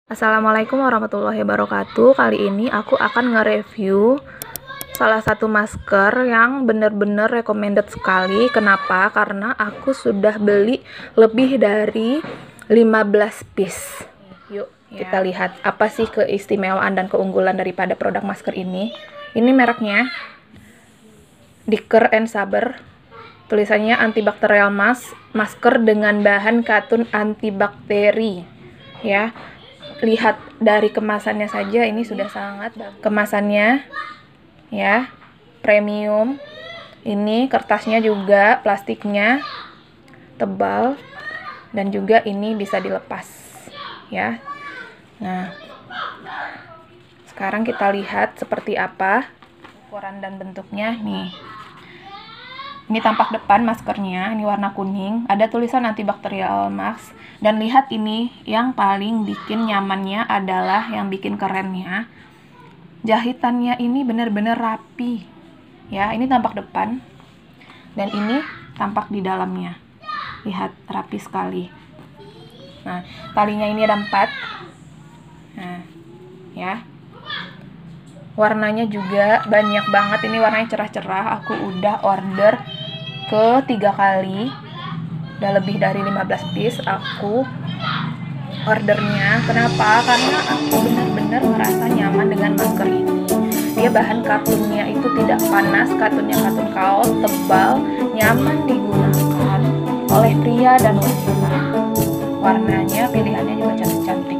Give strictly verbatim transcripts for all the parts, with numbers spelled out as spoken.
Assalamualaikum warahmatullahi wabarakatuh. Kali ini aku akan nge-review salah satu masker yang bener-bener recommended sekali. Kenapa? Karena aku sudah beli lebih dari lima belas piece. Yuk kita lihat apa sih keistimewaan dan keunggulan daripada produk masker ini. Ini mereknya Dicker and Saber. Tulisannya antibakterial mask, masker dengan bahan katun antibakteri. Ya. Lihat dari kemasannya saja, ini sudah sangat bagus. Kemasannya ya premium. Ini kertasnya juga plastiknya tebal dan juga ini bisa dilepas ya. Nah, sekarang kita lihat seperti apa ukuran dan bentuknya nih. Ini tampak depan maskernya, ini warna kuning, ada tulisan antibakterial mask. Dan lihat ini, yang paling bikin nyamannya adalah yang bikin kerennya. Jahitannya ini benar-benar rapi. Ya, ini tampak depan. Dan ini tampak di dalamnya. Lihat, rapi sekali. Nah, talinya ini ada empat. Nah, ya. Warnanya juga banyak banget, ini warnanya cerah-cerah. Aku udah order ke tiga kali, udah lebih dari lima belas piece aku ordernya. Kenapa? Karena aku benar-benar merasa nyaman dengan masker ini. Dia bahan katunnya itu tidak panas, katunnya katun kaos, tebal, nyaman digunakan oleh pria dan wanita. Warnanya, pilihannya juga cantik-cantik.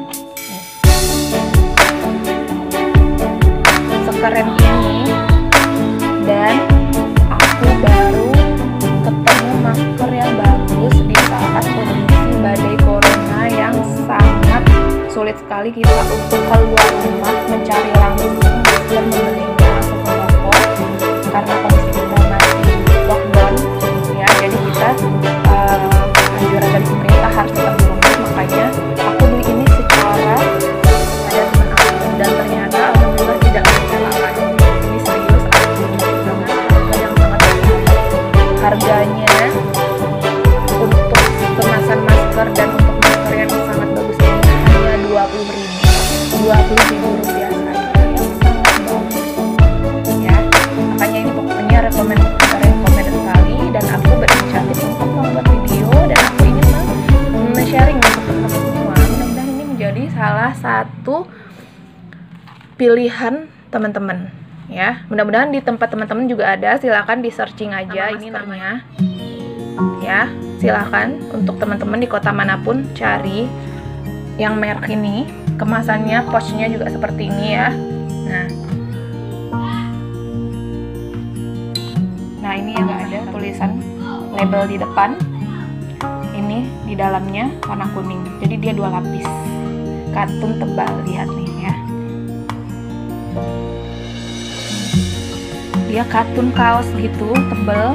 Sekeren ini, dan aku baru ketemu masker yang bagus di saat kondisi badai corona yang sangat sulit sekali kita untuk keluar rumah mencari langsung masker, membelinya langsung ke toko karena kondisi kita masih lockdown ya. Jadi kita uh, anjuran dari pemerintah harus tetap di rumah, makanya aku beli ini secara ada teman aku dan ternyata alhamdulillah tidak mengecewakan. Ini serius, aku dengan harga yang sangat bagus. Harganya untuk kemasan masker dan untuk masker yang sangat bagus ini hanya dua puluh ribu dua puluh ribu rupiah saja, yang sangat bagus ya. Makanya ini pokoknya rekomend rekomend sekali, dan aku berinisiatif untuk membuat video dan aku ingin men-sharing untuk teman-teman semua. Mudah-mudahan ini menjadi salah satu pilihan teman-teman ya. Mudah-mudahan di tempat teman-teman juga ada, silakan di searching aja ini namanya ya. Silakan untuk teman-teman di kota manapun cari yang merek ini. Kemasannya, pouchnya juga seperti ini ya. Nah, nah ini yang nggak ada tulisan label di depan. Ini di dalamnya warna kuning, jadi dia dua lapis katun tebal. Lihat nih ya, dia katun kaos gitu tebel.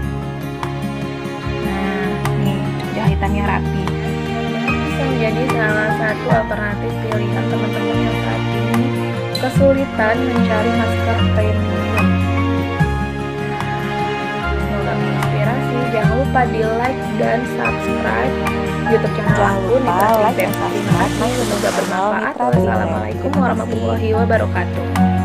Nah, nih jahitannya rapi. Bisa menjadi salah satu alternatif pilihan teman-teman yang saat ini kesulitan mencari masker premium. Semoga menginspirasi. Jangan lupa di like dan subscribe YouTube channel aku. Terima kasih, semoga bermanfaat. Wassalamualaikum warahmatullahi wabarakatuh.